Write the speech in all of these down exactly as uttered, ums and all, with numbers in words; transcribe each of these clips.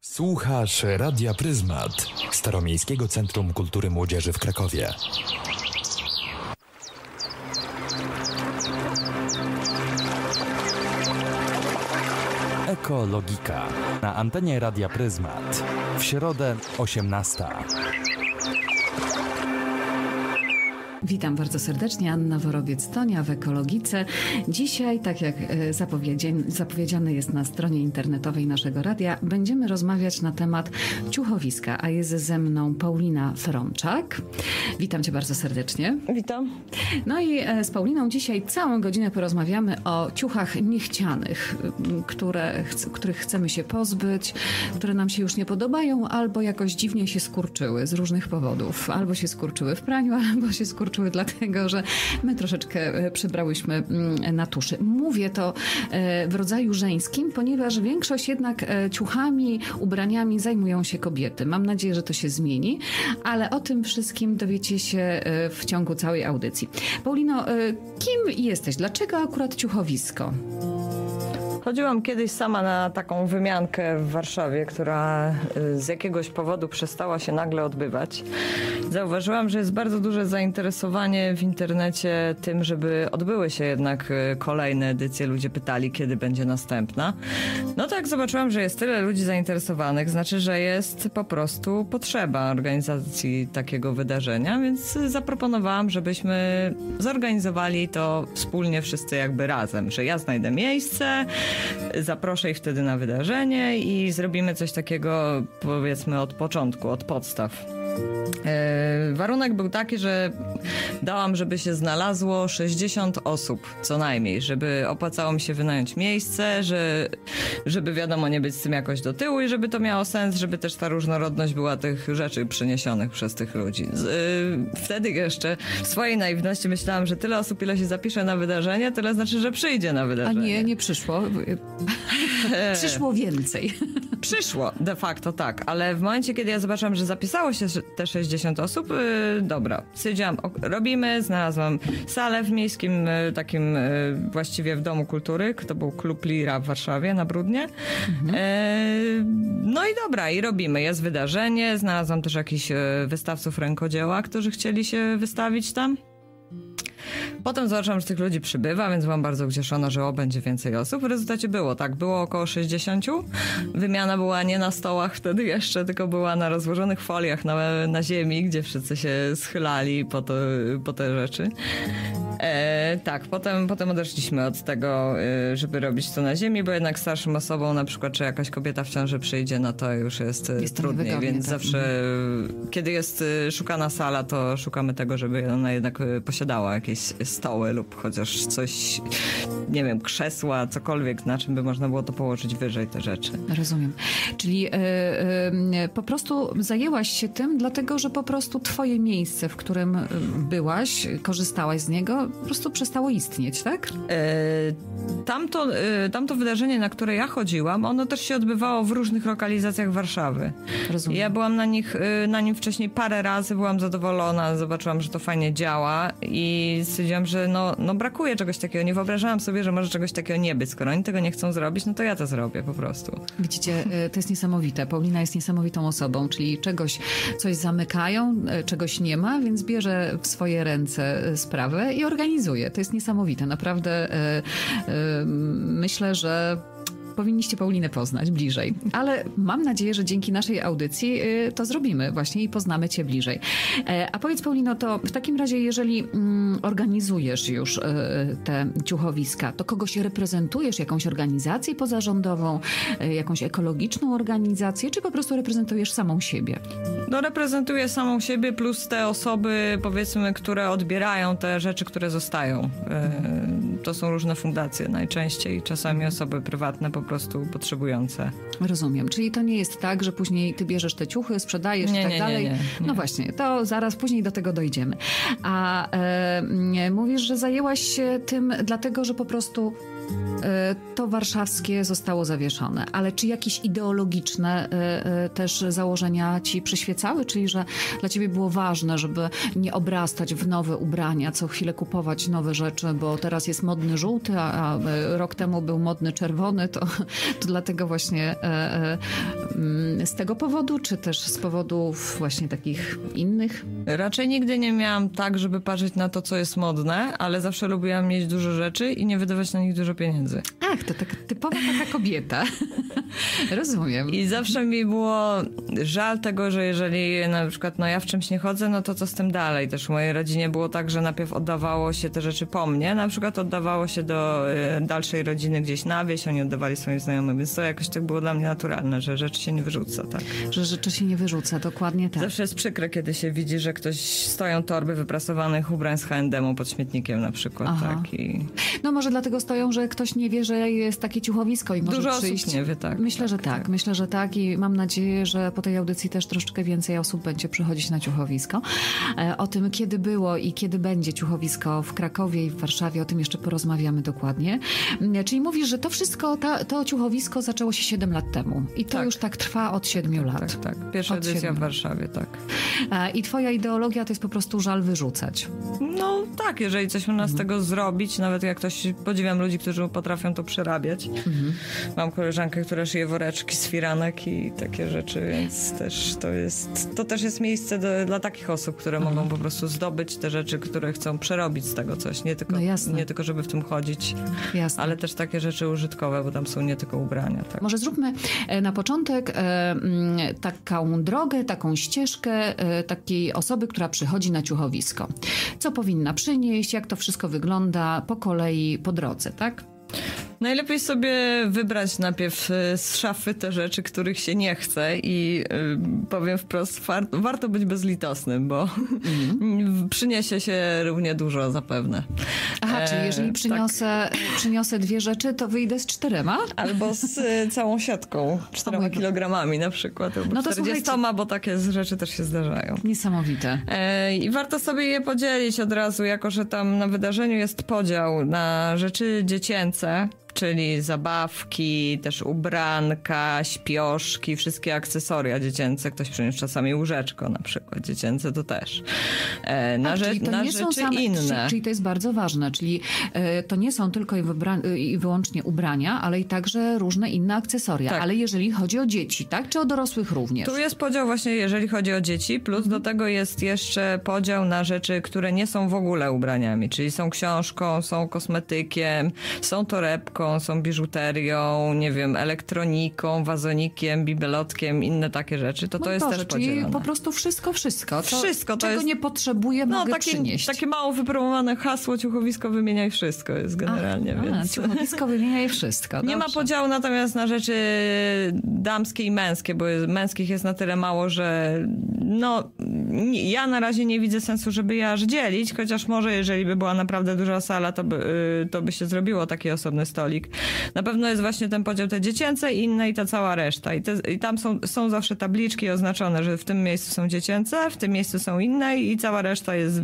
Słuchasz Radia Pryzmat, Staromiejskiego Centrum Kultury Młodzieży w Krakowie. Ekologika na antenie Radia Pryzmat. W środę osiemnasta. Witam bardzo serdecznie, Anna Worobiec-Tonia w Ekologice. Dzisiaj, tak jak zapowiedziane jest na stronie internetowej naszego radia, będziemy rozmawiać na temat ciuchowiska, a jest ze mną Paulina Frączak. Witam cię bardzo serdecznie. Witam. No i z Pauliną dzisiaj całą godzinę porozmawiamy o ciuchach niechcianych, które, których chcemy się pozbyć, które nam się już nie podobają, albo jakoś dziwnie się skurczyły z różnych powodów. Albo się skurczyły w praniu, albo się skurczyły dlatego, że my troszeczkę przybrałyśmy na tuszy. Mówię to w rodzaju żeńskim, ponieważ większość jednak ciuchami, ubraniami zajmują się kobiety. Mam nadzieję, że to się zmieni, ale o tym wszystkim dowiecie się w ciągu całej audycji. Paulino, kim jesteś? Dlaczego akurat ciuchowisko? Chodziłam kiedyś sama na taką wymiankę w Warszawie, która z jakiegoś powodu przestała się nagle odbywać. Zauważyłam, że jest bardzo duże zainteresowanie w internecie tym, żeby odbyły się jednak kolejne edycje. Ludzie pytali, kiedy będzie następna. No tak, zobaczyłam, że jest tyle ludzi zainteresowanych, znaczy, że jest po prostu potrzeba organizacji takiego wydarzenia, więc zaproponowałam, żebyśmy zorganizowali to wspólnie wszyscy jakby razem, że ja znajdę miejsce, zaproszę ich wtedy na wydarzenie i zrobimy coś takiego, powiedzmy, od początku, od podstaw. E, warunek był taki, że dałam, żeby się znalazło sześćdziesiąt osób co najmniej, żeby opłacało mi się wynająć miejsce, że, żeby wiadomo nie być z tym jakoś do tyłu i żeby to miało sens, żeby też ta różnorodność była tych rzeczy przeniesionych przez tych ludzi. Z, e, wtedy jeszcze w swojej naiwności myślałam, że tyle osób, ile się zapisze na wydarzenie, tyle znaczy, że przyjdzie na wydarzenie. A nie, nie przyszło. Przyszło więcej. Przyszło, de facto tak, ale w momencie, kiedy ja zobaczyłam, że zapisało się te sześćdziesiąt osób, yy, dobra, stwierdziłam, o, robimy, znalazłam salę w miejskim, yy, takim yy, właściwie w Domu Kultury, to był Klub Lira w Warszawie na Brudnie. Mhm. Yy, no i dobra, i robimy, jest wydarzenie, znalazłam też jakichś yy, wystawców rękodzieła, którzy chcieli się wystawić tam. Potem zobaczyłam, że tych ludzi przybywa, więc byłam bardzo ucieszona, że o, będzie więcej osób. W rezultacie było, tak, było około sześćdziesięciu. Wymiana była nie na stołach wtedy jeszcze, tylko była na rozłożonych foliach na, na ziemi, gdzie wszyscy się schylali po, to, po te rzeczy. E, tak, potem, potem odeszliśmy od tego, żeby robić to na ziemi, bo jednak starszym osobom, na przykład, czy jakaś kobieta w ciąży przyjdzie, no to już jest, jest trudniej, więc tak. Zawsze, kiedy jest szukana sala, to szukamy tego, żeby ona jednak posiadała jakieś stoły lub chociaż coś, nie wiem, krzesła, cokolwiek, na czym by można było to położyć wyżej te rzeczy. Rozumiem. Czyli yy, yy, po prostu zajęłaś się tym, dlatego, że po prostu twoje miejsce, w którym byłaś, korzystałaś z niego, po prostu przestało istnieć, tak? Yy, tamto, yy, tamto wydarzenie, na które ja chodziłam, ono też się odbywało w różnych lokalizacjach Warszawy. Rozumiem. Ja byłam na, nich, yy, na nim wcześniej parę razy, byłam zadowolona, zobaczyłam, że to fajnie działa i stwierdziłam, że no, no brakuje czegoś takiego. Nie wyobrażałam sobie, że może czegoś takiego nie być. Skoro oni tego nie chcą zrobić, no to ja to zrobię po prostu. Widzicie, to jest niesamowite. Paulina jest niesamowitą osobą, czyli czegoś, coś zamykają, czegoś nie ma, więc bierze w swoje ręce sprawę i organizuje. To jest niesamowite. Naprawdę yy, yy, myślę, że powinniście Paulinę poznać bliżej. Ale mam nadzieję, że dzięki naszej audycji y, to zrobimy właśnie i poznamy cię bliżej. E, a powiedz, Paulino, to w takim razie, jeżeli mm, organizujesz już y, te ciuchowiska, to kogoś reprezentujesz, jakąś organizację pozarządową, y, jakąś ekologiczną organizację, czy po prostu reprezentujesz samą siebie? No reprezentuję samą siebie plus te osoby, powiedzmy, które odbierają te rzeczy, które zostają. Y, to są różne fundacje najczęściej, czasami osoby prywatne po prostu potrzebujące. Rozumiem. Czyli to nie jest tak, że później ty bierzesz te ciuchy, sprzedajesz nie, i tak nie, dalej. Nie, nie, nie. No właśnie, to zaraz później do tego dojdziemy. A e, mówisz, że zajęłaś się tym dlatego, że po prostu to warszawskie zostało zawieszone, ale czy jakieś ideologiczne też założenia ci przyświecały? Czyli, że dla ciebie było ważne, żeby nie obrastać w nowe ubrania, co chwilę kupować nowe rzeczy, bo teraz jest modny żółty, a rok temu był modny czerwony, to, to dlatego właśnie z tego powodu, czy też z powodów właśnie takich innych? Raczej nigdy nie miałam tak, żeby patrzeć na to, co jest modne, ale zawsze lubiłam mieć dużo rzeczy i nie wydawać na nich dużo pieniędzy. Ach, to taka typowa taka kobieta. Rozumiem. I zawsze mi było żal tego, że jeżeli na przykład no ja w czymś nie chodzę, no to co z tym dalej? Też w mojej rodzinie było tak, że najpierw oddawało się te rzeczy po mnie, na przykład oddawało się do y, dalszej rodziny gdzieś na wieś, oni oddawali swoim znajomym, więc to jakoś tak było dla mnie naturalne, że rzeczy się nie wyrzuca, tak. Że rzeczy się nie wyrzuca, dokładnie tak. Zawsze jest przykre, kiedy się widzi, że ktoś stoją torby wyprasowanych ubrań z H and M-u pod śmietnikiem na przykład, Aha. tak. I... No może dlatego stoją, że ktoś nie wie, że jest takie ciuchowisko i może Dużo przyjść. osób nie wie, tak. Myślę, tak, że tak. tak. Myślę, że tak i mam nadzieję, że po tej audycji też troszeczkę więcej osób będzie przychodzić na ciuchowisko. E, o tym, kiedy było i kiedy będzie ciuchowisko w Krakowie i w Warszawie, o tym jeszcze porozmawiamy dokładnie. E, czyli mówisz, że to wszystko, ta, to ciuchowisko zaczęło się siedem lat temu i to Tak. już tak trwa od siedmiu lat. Tak, tak. Pierwsza Od edycja siedmiu. w Warszawie, tak. E, I twoja ideologia to jest po prostu żal wyrzucać. No tak, jeżeli coś można z tego zrobić, nawet jak ktoś, podziwiam ludzi, którzy potrafią to przerabiać. Mhm. Mam koleżankę, która szyje woreczki z firanek i takie rzeczy, więc też to jest, to też jest miejsce do, dla takich osób, które Mhm. mogą po prostu zdobyć te rzeczy, które chcą przerobić z tego coś. Nie tylko, No jasne. nie tylko żeby w tym chodzić, Jasne. ale też takie rzeczy użytkowe, bo tam są nie tylko ubrania. Tak. Może zróbmy e, na początek e, mm, taką drogę, taką ścieżkę e, takiej osoby, która przychodzi na ciuchowisko. Co powinna przynieść, jak to wszystko wygląda po kolei, po drodze, tak? Najlepiej sobie wybrać najpierw y, z szafy te rzeczy, których się nie chce i y, powiem wprost, war, warto być bezlitosnym, bo mm. przyniesie się równie dużo zapewne. Aha, E, czyli jeżeli przyniosę, przyniosę dwie rzeczy, to wyjdę z czterema? Albo z y, całą siatką, czterema mój kilogramami na przykład, albo No to czterdziestoma, bo takie rzeczy też się zdarzają. Niesamowite. E, I warto sobie je podzielić od razu, jako że tam na wydarzeniu jest podział na rzeczy dziecięce, czyli zabawki, też ubranka, śpioszki, wszystkie akcesoria dziecięce. Ktoś przyniósł czasami łóżeczko na przykład dziecięce, to też. E, na A, rze- czyli to na nie są rzeczy same, inne. Czyli, czyli to jest bardzo ważne, czyli e, to nie są tylko i, wybra- i wyłącznie ubrania, ale i także różne inne akcesoria. Tak. Ale jeżeli chodzi o dzieci, tak? Czy o dorosłych również? Tu jest podział właśnie, jeżeli chodzi o dzieci, plus Mhm. do tego jest jeszcze podział na rzeczy, które nie są w ogóle ubraniami, czyli są książką, są kosmetykiem, są torebką, są biżuterią, nie wiem, elektroniką, wazonikiem, bibelotkiem, inne takie rzeczy, to to Mój jest Boże, też czyli podzielone. po prostu wszystko, wszystko. To, Wszystko, to czego jest- nie potrzebuję, No, mogę takie, przynieść. takie mało wypromowane hasło, ciuchowisko wymieniaj wszystko jest generalnie, a, więc... A, ciuchowisko wymienia je wszystko. Nie ma Dobrze. podziału natomiast na rzeczy damskie i męskie, bo jest, męskich jest na tyle mało, że no nie, ja na razie nie widzę sensu, żeby je aż dzielić, chociaż może jeżeli by była naprawdę duża sala, to by, y, to by się zrobiło taki osobny stolik. Na pewno jest właśnie ten podział te dziecięce, inne i ta cała reszta. I, te, i tam są, są zawsze tabliczki oznaczone, że w tym miejscu są dziecięce, w tym miejscu są inne i cała reszta jest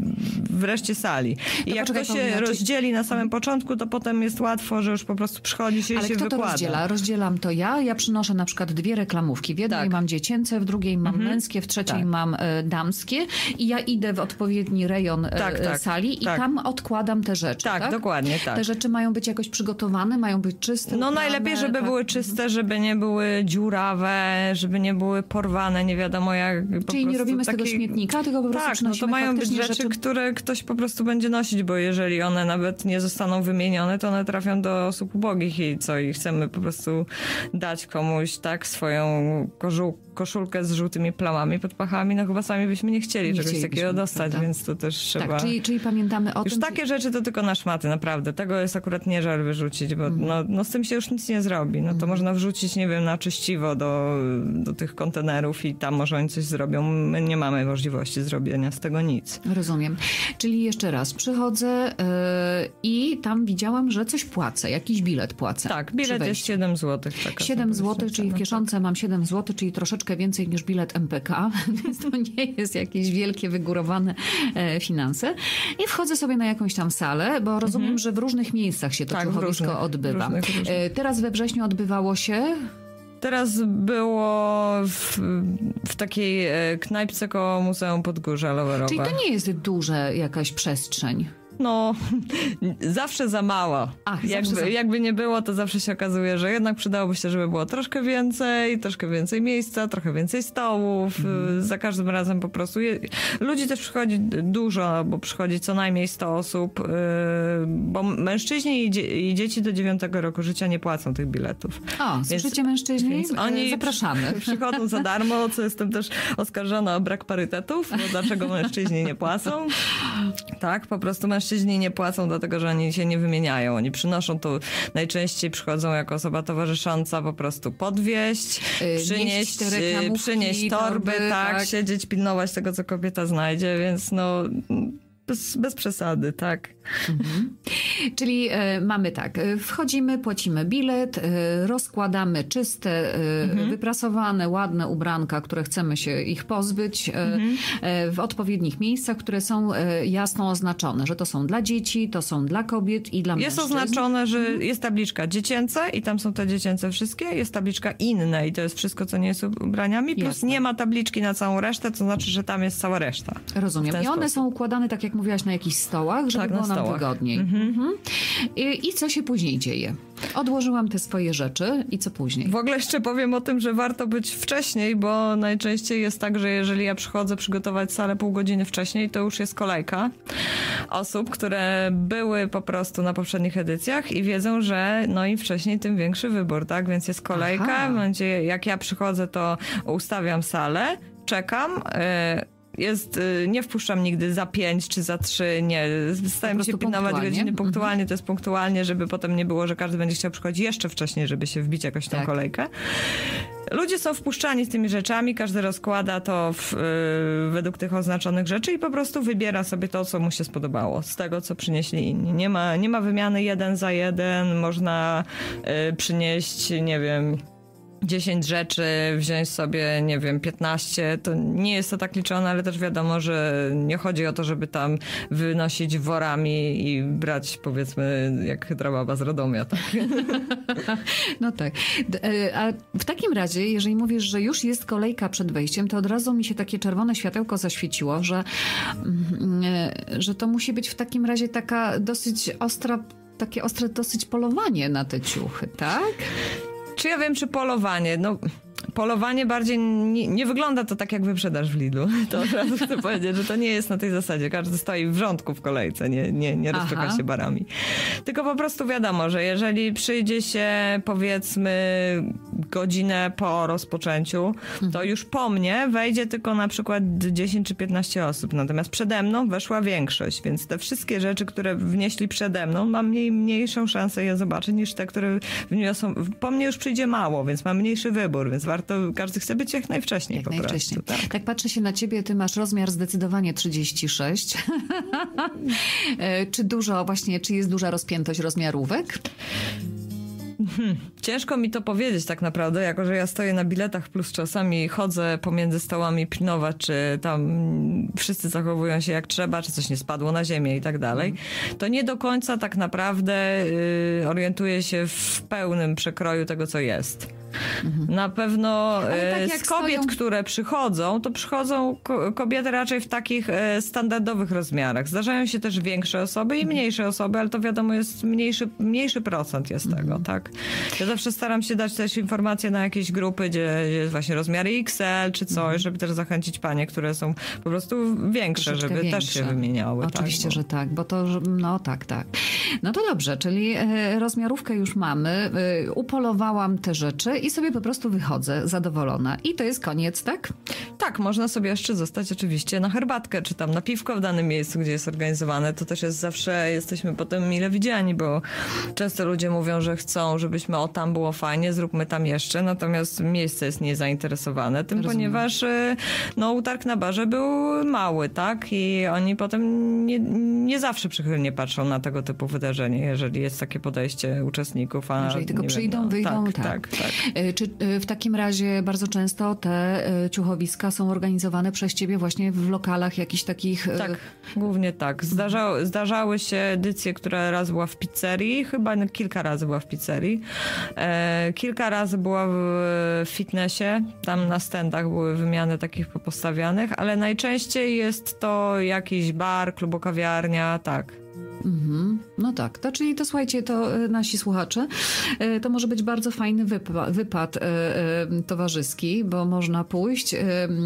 w, w reszcie sali. I To jak poczekaj, to się Paulina, czy- rozdzieli na samym początku, to potem jest łatwo, że już po prostu przychodzi się Ale i się kto to wykłada. rozdziela? Rozdzielam to ja. Ja przynoszę na przykład dwie reklamówki. W jednej Tak. mam dziecięce, w drugiej mam męskie, w trzeciej Tak. mam e, damskie. I ja idę w odpowiedni rejon e, Tak, tak, sali i tak. tam odkładam te rzeczy. Tak, Tak, dokładnie, tak. Te rzeczy mają być jakoś przygotowane, mają być czyste. No uprane, najlepiej, żeby tak? były czyste, żeby nie były dziurawe, żeby nie były porwane, nie wiadomo jak. Po Czyli nie prostu robimy z tego taki- śmietnika, tylko po prostu Tak, no to przynosimy mają być faktycznie rzeczy, które ktoś po prostu będzie nosić, bo jeżeli one nawet nie zostaną wymienione, to one trafią do osób ubogich i co, i chcemy po prostu dać komuś tak swoją kożu- koszulkę z żółtymi plamami pod pachami, no chyba sami byśmy nie chcieli Nie czegoś chcielibyśmy, takiego dostać, prawda? więc to też trzeba... Tak, czyli, czyli pamiętamy o Już tym. takie rzeczy to tylko na szmaty, naprawdę. Tego jest akurat nie żal wyrzucić, bo Mhm. no, no z tym się już nic nie zrobi. No to można wrzucić, nie wiem, na czyściwo do, do tych kontenerów i tam może oni coś zrobią. My nie mamy możliwości zrobienia z tego nic. Rozumiem. Czyli jeszcze raz, przychodzę yy, i tam widziałam, że coś płacę, jakiś bilet płacę. Tak, przy bilet jest wejściu. siedem złotych. Taka siedem sobie złotych, czyli w cena, kieszonce mam siedem złotych, czyli troszeczkę więcej niż bilet M P K, więc to nie jest jakieś wielkie, wygórowane e, finanse. I wchodzę sobie na jakąś tam salę, bo rozumiem, że w różnych miejscach się to Tak, w ciuchowisko różnych, odbywa. różnych, różnych. E, Teraz we wrześniu odbywało się... Teraz było w, w takiej e, knajpce koło Muzeum Podgórza Lowerowe. Czyli to nie jest duża jakaś przestrzeń. no zawsze za mało. Ach, jakby, zawsze za... jakby nie było, to zawsze się okazuje, że jednak przydałoby się, żeby było troszkę więcej, troszkę więcej miejsca, trochę więcej stołów. Mhm. Za każdym razem po prostu je... ludzi też przychodzi dużo, bo przychodzi co najmniej sto osób, yy, bo mężczyźni i, dzie- i dzieci do dziewiątego roku życia nie płacą tych biletów. O, słyszycie mężczyźni? Więc oni zapraszamy. Przy, przychodzą za darmo, co jestem też oskarżona o brak parytetów, bo dlaczego mężczyźni nie płacą? Tak, po prostu mężczyźni nie płacą, dlatego że oni się nie wymieniają. Oni przynoszą tu, najczęściej przychodzą jako osoba towarzysząca po prostu podwieźć, yy, przynieść, yy, przynieść torby, torby tak, tak, siedzieć, pilnować tego, co kobieta znajdzie, więc no... Bez, bez przesady, tak. Mhm. Czyli e, mamy tak, wchodzimy, płacimy bilet, e, rozkładamy czyste, e, mhm. wyprasowane, ładne ubranka, które chcemy się ich pozbyć e, mhm. e, w odpowiednich miejscach, które są e, jasno oznaczone, że to są dla dzieci, to są dla kobiet i dla jest mężczyzn. Jest oznaczone, że mhm. jest tabliczka dziecięce i tam są te dziecięce wszystkie, jest tabliczka inne i to jest wszystko, co nie jest ubraniami, plus Jasne. Nie ma tabliczki na całą resztę, to znaczy, że tam jest cała reszta. Rozumiem. I one sposób. Są układane tak jak mówiłaś, na jakichś stołach, żeby tak, było nam stołach. Wygodniej. Mhm. Mhm. I, I co się później dzieje? Odłożyłam te swoje rzeczy i co później? W ogóle jeszcze powiem o tym, że warto być wcześniej, bo najczęściej jest tak, że jeżeli ja przychodzę przygotować salę pół godziny wcześniej, to już jest kolejka osób, które były po prostu na poprzednich edycjach i wiedzą, że no im wcześniej, tym większy wybór, tak? Więc jest kolejka. Aha. W momencie, jak ja przychodzę, to ustawiam salę, czekam, yy, Jest, nie wpuszczam nigdy za pięć czy za trzy, nie. Staram się pilnować godziny punktualnie, mhm. to jest punktualnie, żeby potem nie było, że każdy będzie chciał przychodzić jeszcze wcześniej, żeby się wbić jakoś w tą tak. kolejkę. Ludzie są wpuszczani z tymi rzeczami, każdy rozkłada to w, yy, według tych oznaczonych rzeczy i po prostu wybiera sobie to, co mu się spodobało, z tego, co przynieśli inni. Nie ma, nie ma wymiany jeden za jeden, można yy, przynieść, nie wiem... dziesięć rzeczy, wziąć sobie, nie wiem, piętnaście, to nie jest to tak liczone, ale też wiadomo, że nie chodzi o to, żeby tam wynosić worami i brać, powiedzmy, jak chytra baba z Radomia, tak? No tak. A w takim razie, jeżeli mówisz, że już jest kolejka przed wejściem, to od razu mi się takie czerwone światełko zaświeciło, że, że to musi być w takim razie taka dosyć ostra, takie ostre dosyć polowanie na te ciuchy, tak? Czy ja wiem, czy polowanie? No, polowanie bardziej nie, nie wygląda to tak, jak wyprzedaż w Lidlu. To od razu chcę powiedzieć, że to nie jest na tej zasadzie. Każdy stoi w rządku w kolejce, nie, nie, nie rozpycha się barami. Tylko po prostu wiadomo, że jeżeli przyjdzie się, powiedzmy, godzinę po rozpoczęciu, to już po mnie wejdzie tylko na przykład dziesięć czy piętnaście osób. Natomiast przede mną weszła większość, więc te wszystkie rzeczy, które wnieśli przede mną, mam mniej, mniejszą szansę je zobaczyć niż te, które wniosą. Po mnie już przyjdzie mało, więc mam mniejszy wybór, więc warto, każdy chce być jak najwcześniej jak po najwcześniej. prostu. Tak. Tak patrzę się na ciebie, ty masz rozmiar zdecydowanie trzydzieści sześć. Czy dużo właśnie, czy jest duża rozpiętość rozmiarówek? Hmm. Ciężko mi to powiedzieć tak naprawdę, jako że ja stoję na biletach plus czasami chodzę pomiędzy stołami pilnować, czy tam wszyscy zachowują się jak trzeba, czy coś nie spadło na ziemię i tak dalej. To nie do końca tak naprawdę y, orientuję się w pełnym przekroju tego, co jest. Mhm. Na pewno tak z kobiet, stoją... które przychodzą, to przychodzą ko- kobiety raczej w takich e, standardowych rozmiarach. Zdarzają się też większe osoby i mniejsze osoby, ale to wiadomo jest mniejszy, mniejszy procent jest mhm. tego, tak. Ja zawsze staram się dać też informacje na jakieś grupy, gdzie, gdzie jest właśnie rozmiary X L czy coś, mhm. żeby też zachęcić panie, które są po prostu większe, Troszeczkę żeby większe. Też się wymieniały. Oczywiście, tak, bo... że tak, bo to, no tak, tak. No to dobrze, czyli e, rozmiarówkę już mamy, e, upolowałam te rzeczy i sobie po prostu wychodzę zadowolona. I to jest koniec, tak? Tak, można sobie jeszcze zostać oczywiście na herbatkę, czy tam na piwko w danym miejscu, gdzie jest organizowane. To też jest zawsze, jesteśmy potem mile widziani, bo często ludzie mówią, że chcą, żebyśmy o tam było fajnie, zróbmy tam jeszcze, natomiast miejsce jest niezainteresowane tym, Rozumiem. Ponieważ no utarg na barze był mały, tak? I oni potem nie, nie zawsze przychylnie patrzą na tego typu wydarzenie, jeżeli jest takie podejście uczestników. A jeżeli tylko przyjdą, wiem, no, wyjdą, tak, tak. tak, tak. Czy w takim razie bardzo często te ciuchowiska są organizowane przez ciebie właśnie w lokalach jakichś takich... Tak, głównie tak. Zdarzały, zdarzały się edycje, która raz była w pizzerii, chyba kilka razy była w pizzerii. E, kilka razy była w fitnessie, tam na standach były wymiany takich postawianych, ale najczęściej jest to jakiś bar, klubokawiarnia, tak. Mhm. No tak, to czyli to słuchajcie, to y, nasi słuchacze, y, to może być bardzo fajny wypa- wypad y, y, towarzyski, bo można pójść, y,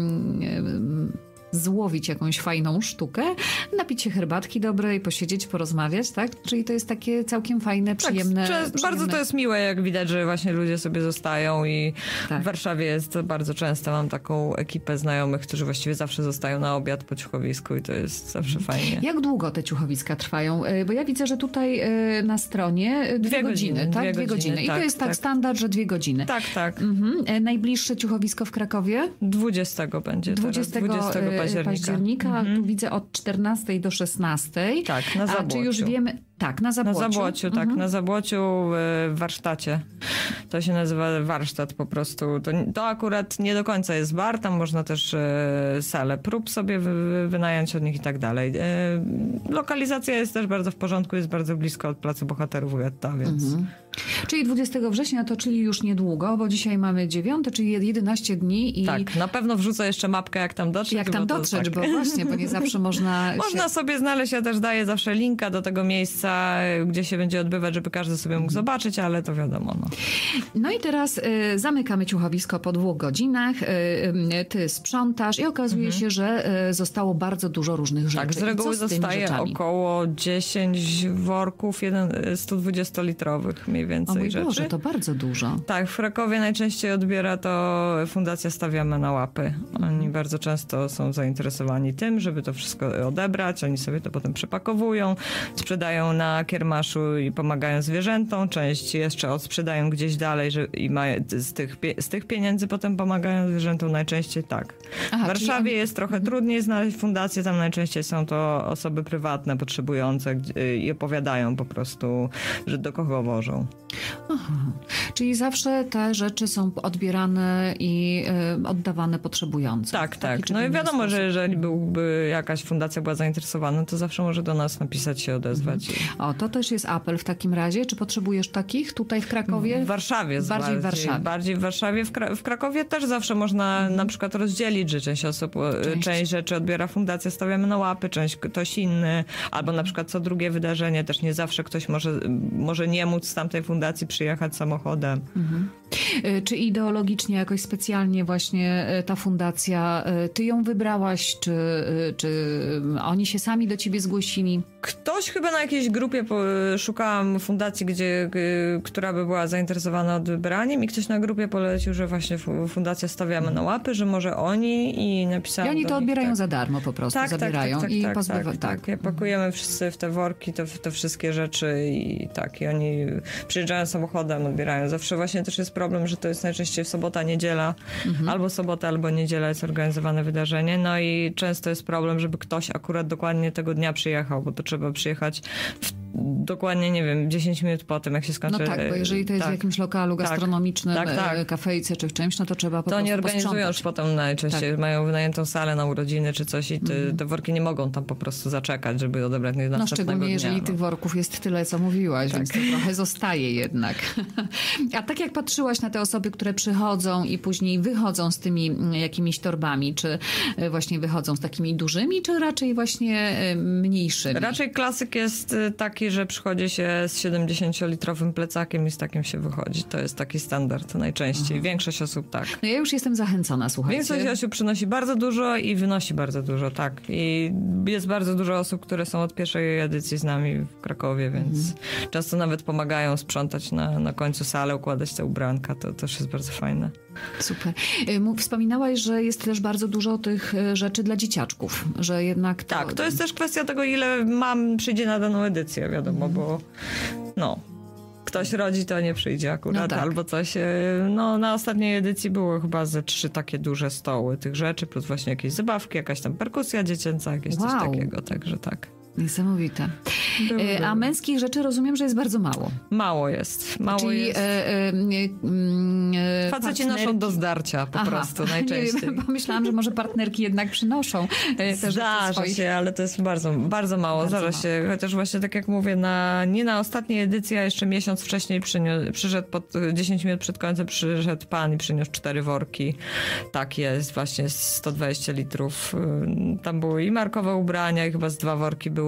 y, złowić jakąś fajną sztukę, napić się herbatki dobrej, posiedzieć, porozmawiać, tak? Czyli to jest takie całkiem fajne, przyjemne... Tak, przyjemne... bardzo to jest miłe, jak widać, że właśnie ludzie sobie zostają i tak. w Warszawie jest to bardzo często. Mam taką ekipę znajomych, którzy właściwie zawsze zostają na obiad po ciuchowisku i to jest zawsze fajnie. Jak długo te ciuchowiska trwają? Bo ja widzę, że tutaj na stronie dwie, dwie godziny, godziny, tak? Dwie, dwie godziny. godziny. I tak, to jest tak, tak standard, że dwie godziny. Tak, tak. Mhm. Najbliższe ciuchowisko w Krakowie? dwudziestego będzie dwudziestego października. października. Mhm. Tu widzę od czternastej do szesnastej. Tak, na Zabłociu. A czy już wiemy... Tak, na Zabłociu. Na Zabłociu, tak. Mhm. Na Zabłociu w warsztacie. To się nazywa warsztat po prostu. To, to akurat nie do końca jest bar, tam można też e, salę prób sobie wy, wynająć od nich i tak dalej. E, lokalizacja jest też bardzo w porządku, jest bardzo blisko od Placu Bohaterów Getta, więc... Mhm. Czyli dwudziestego września, to czyli już niedługo, bo dzisiaj mamy dziewiąte, czyli jedenaście dni i... Tak, na pewno wrzucę jeszcze mapkę, jak tam dotrzeć. Jak tam bo dotrzeć, tak. bo właśnie, bo nie zawsze można... Można się... sobie znaleźć, ja też daję zawsze linka do tego miejsca, gdzie się będzie odbywać, żeby każdy sobie mógł zobaczyć, ale to wiadomo. No, no i teraz y, zamykamy ciuchowisko po dwóch godzinach, y, y, ty sprzątasz i okazuje mhm. się, że y, zostało bardzo dużo różnych rzeczy. Tak, z reguły z zostaje około dziesięć worków sto dwudziestolitrowych mniej więcej o mój rzeczy. Boże, to bardzo dużo. Tak, w Krakowie najczęściej odbiera to Fundacja Stawiamy na Łapy. Oni bardzo często są zainteresowani tym, żeby to wszystko odebrać. Oni sobie to potem przepakowują, sprzedają na kiermaszu i pomagają zwierzętom. Część jeszcze odsprzedają gdzieś dalej że i ma, z, tych, z tych pieniędzy potem pomagają zwierzętom. Najczęściej tak. Aha, w Warszawie oni... jest trochę mhm. trudniej znaleźć fundację. Tam najczęściej są to osoby prywatne, potrzebujące i opowiadają po prostu, że do kogo wożą. Aha. Czyli zawsze te rzeczy są odbierane i y, oddawane potrzebującym. Tak, tak. No i wiadomo, sposób. że jeżeli byłby jakaś fundacja była zainteresowana, to zawsze może do nas napisać, się odezwać. Mhm. O, to też jest apel w takim razie. Czy potrzebujesz takich tutaj w Krakowie? W Warszawie. Bardziej, bardziej w Warszawie. Bardziej w Warszawie. W, Kra- w Krakowie też zawsze można mhm. na przykład rozdzielić, że część osób, część. część rzeczy odbiera fundacja, Stawiamy na Łapy, część ktoś inny, albo na przykład co drugie wydarzenie. Też nie zawsze ktoś może, może nie móc z tamtej fundacji przyjechać samochodem. Mhm. Czy ideologicznie jakoś specjalnie właśnie ta fundacja, ty ją wybrałaś, czy, czy oni się sami do ciebie zgłosili? Ktoś chyba na jakiejś grupie szukałam fundacji, gdzie, która by była zainteresowana odbraniem i ktoś na grupie polecił, że właśnie fundacja Stawiamy na Łapy, że może oni i napisałam I oni to nich, odbierają tak. za darmo po prostu, tak, zabierają tak, tak, i tak, pozbywają. Tak, tak, tak. Pakujemy wszyscy w te worki, te, te wszystkie rzeczy i tak, i oni przyjeżdżają samochodem, odbierają. Zawsze właśnie też jest problem, że to jest najczęściej w sobota, niedziela, mhm. albo sobota, albo niedziela jest organizowane wydarzenie, no i często jest problem, żeby ktoś akurat dokładnie tego dnia przyjechał, bo to trzeba przyjechać w dokładnie, nie wiem, dziesięć minut po tym, jak się skończy. No tak, bo jeżeli to jest tak. w jakimś lokalu gastronomicznym, tak, tak, tak. kafejce czy w czymś, no to trzeba po to prostu oni organizują posprzątać. już potem najczęściej, tak. mają wynajętą salę na urodziny czy coś i te, mm. te worki nie mogą tam po prostu zaczekać, żeby odebrać następnego dnia. No szczególnie jeżeli no. tych worków jest tyle, co mówiłaś, tak. więc to trochę zostaje jednak. A tak jak patrzyłaś na te osoby, które przychodzą i później wychodzą z tymi jakimiś torbami, czy właśnie wychodzą z takimi dużymi, czy raczej właśnie mniejszymi? Raczej klasyk jest taki, że przychodzi się z siedemdziesięciolitrowym plecakiem i z takim się wychodzi. To jest taki standard najczęściej. Aha. Większość osób tak. No ja już jestem zachęcona, słuchajcie. Większość osób przynosi bardzo dużo i wynosi bardzo dużo, tak. I jest bardzo dużo osób, które są od pierwszej edycji z nami w Krakowie, więc mhm. często nawet pomagają sprzątać na, na końcu salę, układać te ubranka. To też jest bardzo fajne. Super. Wspominałaś, że jest też bardzo dużo tych rzeczy dla dzieciaczków, że jednak to... Tak, to jest też kwestia tego, ile mam przyjdzie na daną edycję, wiadomo, mhm. bo no... Ktoś rodzi, to nie przyjdzie akurat, no tak. albo coś. No na ostatniej edycji było chyba ze trzy takie duże stoły tych rzeczy, plus właśnie jakieś zabawki, jakaś tam perkusja dziecięca, jakieś wow. coś takiego, także tak. Niesamowite. Były, były. A męskich rzeczy rozumiem, że jest bardzo mało. Mało jest. Mało Czyli jest. E, e, e, Faceci partnerki... noszą do zdarcia po Aha. prostu najczęściej. Nie, pomyślałam, że może partnerki jednak przynoszą. E, Zdarza swoich... się, ale to jest bardzo, bardzo mało. Bardzo Zdarza mało. się. Chociaż właśnie tak jak mówię, na, nie na ostatniej edycji, a jeszcze miesiąc wcześniej przyniósł, przyszedł pod dziesięć minut przed końcem przyszedł pan i przyniósł cztery worki. Tak jest, właśnie sto dwadzieścia litrów. Tam były i markowe ubrania, i chyba z dwa worki były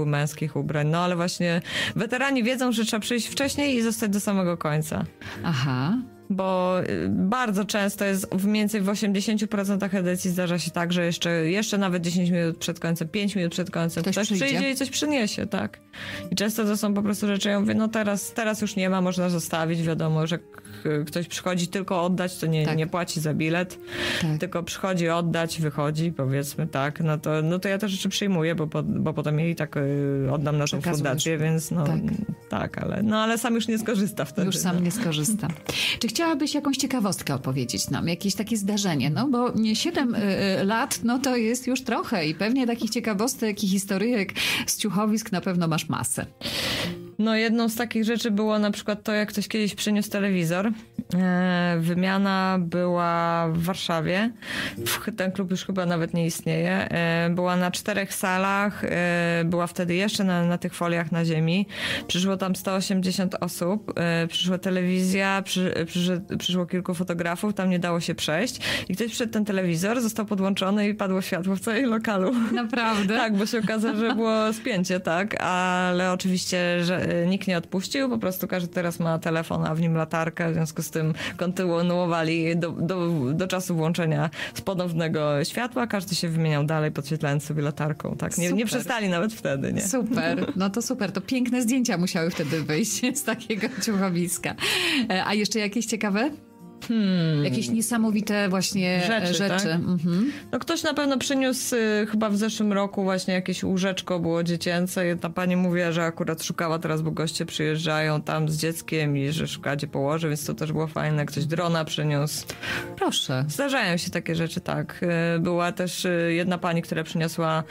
tyłu męskich ubrań. No ale właśnie weterani wiedzą, że trzeba przyjść wcześniej i zostać do samego końca. Aha. Bo bardzo często jest w mniej więcej w osiemdziesięciu procentach edycji zdarza się tak, że jeszcze, jeszcze nawet dziesięć minut przed końcem, pięć minut przed końcem Ktoś ktoś przyjdzie. przyjdzie i coś przyniesie, tak. I często to są po prostu rzeczy, ja mówię, no teraz, teraz już nie ma, można zostawić, wiadomo, że k- ktoś przychodzi tylko oddać, to nie, Tak. nie płaci za bilet, Tak. tylko przychodzi oddać, wychodzi, powiedzmy, tak, no to, no to ja te rzeczy przyjmuję, bo, po, bo potem jej tak y, oddam na tą Przekazujesz. fundację, więc no Tak. tak, ale, no ale sam już nie skorzysta wtedy. Już sam no. nie skorzysta. Czy chciałabyś jakąś ciekawostkę opowiedzieć nam? Jakieś takie zdarzenie? No bo nie siedem y, y, lat, no to jest już trochę i pewnie takich ciekawostek i historyjek z ciuchowisk na pewno masz masę. No jedną z takich rzeczy było na przykład to, jak ktoś kiedyś przyniósł telewizor. E, wymiana była w Warszawie. W- Ten klub już chyba nawet nie istnieje. E, była na czterech salach. E, była wtedy jeszcze na, na tych foliach na ziemi. Przyszło tam sto osiemdziesiąt osób. E, przyszła telewizja, przy, przyszło, przyszło kilku fotografów. Tam nie dało się przejść. I ktoś przed ten telewizor został podłączony i padło światło w całym lokalu. Naprawdę? Tak, bo się okazało, że było spięcie, tak, ale oczywiście, że nikt nie odpuścił, po prostu każdy teraz ma telefon, a w nim latarkę, w związku z tym kontynuowali do, do, do czasu włączenia z ponownego światła, każdy się wymieniał dalej, podświetlając sobie latarką, tak, nie, nie Super. przestali nawet wtedy, nie. Super, no to super. To piękne zdjęcia musiały wtedy wyjść z takiego ciuchowiska. E, A jeszcze jakieś ciekawe? Hmm. Jakieś niesamowite właśnie Rzeczy, rzeczy. rzeczy. tak? Mhm. No ktoś na pewno przyniósł y, chyba w zeszłym roku właśnie jakieś łóżeczko było dziecięce. Jedna pani mówiła, że akurat szukała teraz, bo goście przyjeżdżają tam z dzieckiem i że szuka gdzie położy, więc to też było fajne. Ktoś drona przyniósł. Proszę. Zdarzają się takie rzeczy, tak. Y, Była też y, jedna pani, która przyniosła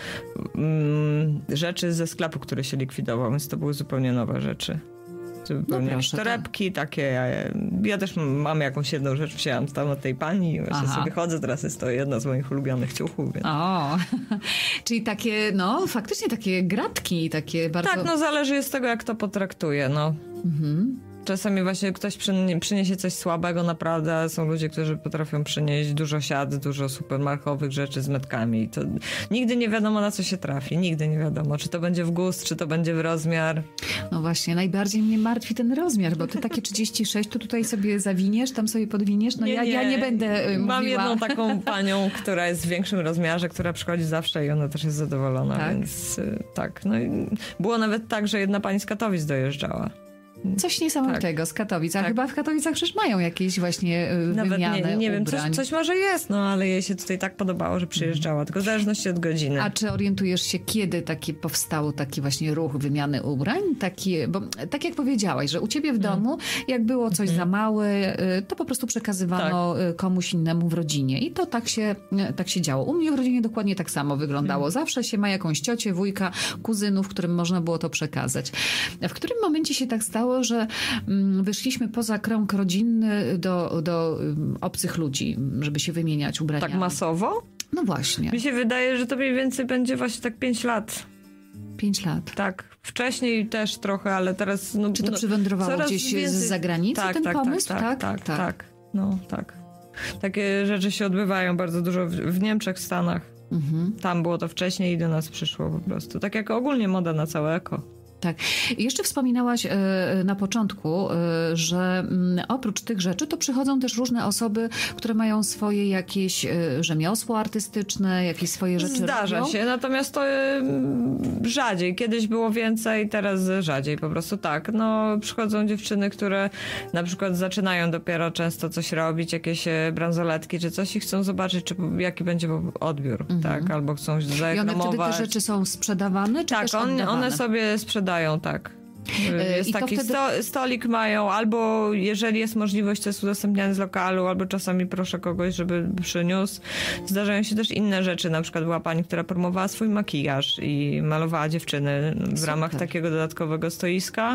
mm, rzeczy ze sklepu, który się likwidował, więc to były zupełnie nowe rzeczy. Zupełnie No proszę, torebki takie. Ja, ja też mam jakąś jedną rzecz, wzięłam tam od tej pani i właśnie Aha. sobie chodzę, teraz jest to jedna z moich ulubionych ciuchów. Więc... O, czyli takie, no faktycznie takie gratki, takie bardzo... Tak, no zależy z tego, jak to potraktuje, no. Mhm. Czasami właśnie ktoś przynie- przyniesie coś słabego naprawdę, są ludzie, którzy potrafią przynieść dużo siat, dużo supermarkowych rzeczy z metkami. To nigdy nie wiadomo, na co się trafi, nigdy nie wiadomo, czy to będzie w gust, czy to będzie w rozmiar. No właśnie, najbardziej mnie martwi ten rozmiar, bo ty takie trzydzieści sześć, to tutaj sobie zawiniesz, tam sobie podwiniesz, no ja, ja nie będę y, Mam mówiła. jedną taką panią, która jest w większym rozmiarze, która przychodzi zawsze i ona też jest zadowolona, Tak? więc y, tak. No i było nawet tak, że jedna pani z Katowic dojeżdżała. Coś niesamowitego z Katowic. A Tak. chyba w Katowicach przecież mają jakieś właśnie y, Nawet wymianę nie, nie wiem, coś, ubrań. coś może jest, no ale jej się tutaj tak podobało, że przyjeżdżała, tylko w zależności od godziny. A czy orientujesz się, kiedy taki powstał taki właśnie ruch wymiany ubrań? Taki, bo tak jak powiedziałaś, że u ciebie w domu, jak było coś za małe, y, to po prostu przekazywano y, komuś innemu w rodzinie. I to tak się, y, tak się działo. U mnie w rodzinie dokładnie tak samo wyglądało. Zawsze się ma jakąś ciocię, wujka, kuzynów, którym można było to przekazać. W którym momencie się tak stało, że mm, wyszliśmy poza krąg rodzinny do, do um, obcych ludzi, żeby się wymieniać ubraniami? Tak masowo? No właśnie. Mi się wydaje, że to mniej więcej będzie właśnie tak pięć lat. Pięć lat. Tak. Wcześniej też trochę, ale teraz... No, Czy to no, przywędrowało coraz gdzieś więcej- z zagranicy tak, ten tak, pomysł? Tak, tak, tak, tak. tak. No, tak. Takie rzeczy się odbywają bardzo dużo w, w Niemczech, w Stanach. Mhm. Tam było to wcześniej i do nas przyszło po prostu. Tak jak ogólnie moda na całe eko. Tak. I jeszcze wspominałaś e, na początku, e, że mm, oprócz tych rzeczy to przychodzą też różne osoby, które mają swoje jakieś e, rzemiosło artystyczne, jakieś swoje rzeczy Zdarza robią. się, natomiast to y, rzadziej. Kiedyś było więcej, teraz rzadziej. Po prostu tak. No, przychodzą dziewczyny, które na przykład zaczynają dopiero często coś robić, jakieś e, bransoletki czy coś i chcą zobaczyć, czy, jaki będzie odbiór, tak? Albo chcą I one zareklamować. wtedy te rzeczy są sprzedawane, czy Tak, też on, oddawane? one sobie sprzedają, tak. Jest i to taki wtedy- sto, stolik mają, albo jeżeli jest możliwość, to jest udostępniany z lokalu, albo czasami proszę kogoś, żeby przyniósł. Zdarzają się też inne rzeczy, na przykład była pani, która promowała swój makijaż i malowała dziewczyny w Super. ramach takiego dodatkowego stoiska.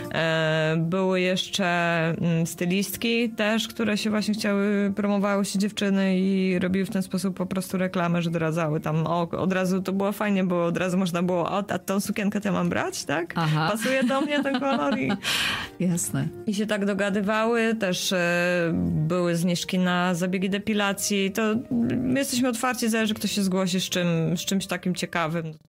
E, były jeszcze mm, stylistki też, które się właśnie chciały, promowały się dziewczyny i robiły w ten sposób po prostu reklamę, że doradzały tam, o, od razu to było fajnie, bo od razu można było, o, a tą sukienkę to ja mam brać, tak? Aha. Pasuje do mnie ten kolor i, Jasne. i się tak dogadywały. Też e, były zniżki na zabiegi depilacji. To my jesteśmy otwarci, zależy, kto się zgłosi z, czym, z czymś takim ciekawym.